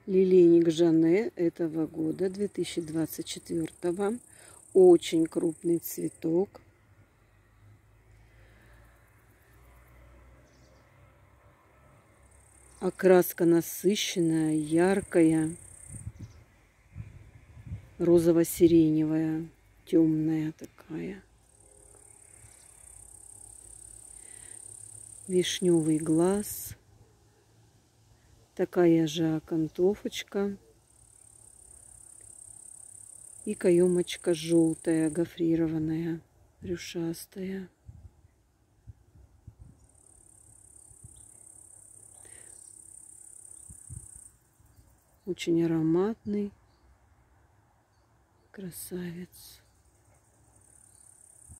Лилейник Жанне этого года, 2024. Очень крупный цветок. Окраска насыщенная, яркая, розово-сиреневая, темная такая. Вишневый глаз. Такая же окантовочка. И каемочка желтая, гофрированная, рюшастая. Очень ароматный. Красавец.